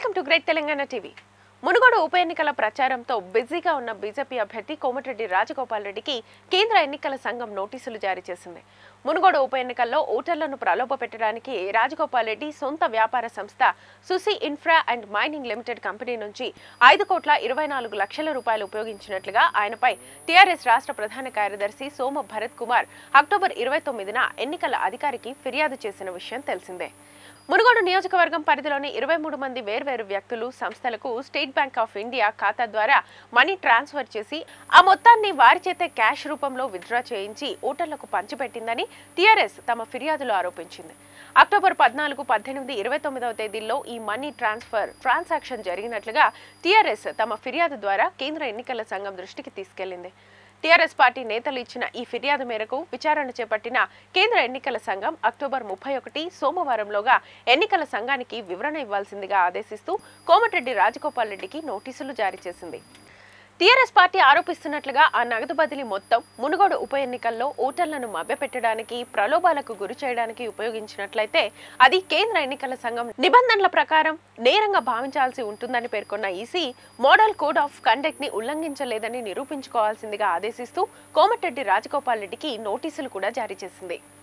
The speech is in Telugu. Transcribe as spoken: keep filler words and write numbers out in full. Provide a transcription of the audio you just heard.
Welcome to great Telangana TV. Munugode ఉప ఎన్నికల ప్రచారంతో బిజీగా ఉన్న బీజేపీ అభ్యర్థి కోమటిరెడ్డి రాజగోపాల్ రెడ్డికి కేంద్ర ఎన్నికల సంఘం నోటీసులు జారీ చేసింది. మునుగోడు ఉప ఎన్నికల్లో ఓటర్లను ప్రలోభపెట్టడానికి రాజగోపాల్ రెడ్డి సొంత వ్యాపార సంస్థ Susee infra and mining limited company నుంచి ఐదు కోట్ల ఇరవై నాలుగు లక్షల రూపాయలు ఉపయోగించినట్లుగా ఆయనపై టీఆర్ఎస్ రాష్ట్ర ప్రధాన కార్యదర్శి సోమ భరత్ కుమార్ అక్టోబర్ ఇరవై తొమ్మిదిన ఎన్నికల అధికారికి ఫిర్యాదు చేసిన విషయం తెలిసిందే. మునుగోడు నియోజకవర్గం పరిధిలోని ఇరవై మూడు మంది వేర్వేరు వ్యక్తులు సంస్థలకు స్టేట్ బ్యాంక్ ఆఫ్ ఇండియా ఖాతా ద్వారా మనీ ట్రాన్స్ఫర్ చేసి ఆ మొత్తాన్ని వారి చేతే క్యాష్ రూపంలో విత్డ్రా చేయించి ఓటర్లకు పంచిపెట్టిందని టీఆర్ఎస్ తమ ఫిర్యాదులో ఆరోపించింది. అక్టోబర్ పద్నాలుగు పద్దెనిమిది ఇరవై తొమ్మిదవ తేదీల్లో ఈ మనీ ట్రాన్స్ఫర్ ట్రాన్సాక్షన్ జరిగినట్లుగా టీఆర్ఎస్ తమ ఫిర్యాదు ద్వారా కేంద్ర ఎన్నికల సంఘం దృష్టికి తీసుకెళ్లింది. టీఆర్ఎస్ పార్టీ నేతలు ఇచ్చిన ఈ ఫిర్యాదు మేరకు విచారణ చేపట్టిన కేంద్ర ఎన్నికల సంఘం అక్టోబర్ ముప్పై ఒకటి సోమవారంలోగా ఎన్నికల సంఘానికి వివరణ ఇవ్వాల్సిందిగా ఆదేశిస్తూ కోమటిరెడ్డి రాజగోపాల్ రెడ్డికి నోటీసులు జారీ చేసింది. టీఆర్ఎస్ పార్టీ ఆరోపిస్తున్నట్లుగా ఆ నగదు బదిలీ మొత్తం మునుగోడు ఉప ఎన్నికల్లో ఓటర్లను మభ్యపెట్టడానికి ప్రలోభాలకు గురి చేయడానికి ఉపయోగించినట్లయితే అది కేంద్ర ఎన్నికల సంఘం నిబంధనల ప్రకారం నేరంగా భావించాల్సి ఉంటుందని పేర్కొన్న EC model code of conduct ని ఉల్లంఘించలేదని నిరూపించుకోవాల్సిందిగా ఆదేశిస్తూ కోమటిరెడ్డి రాజగోపాల్ రెడ్డికి నోటీసులు కూడా జారీ చేసింది.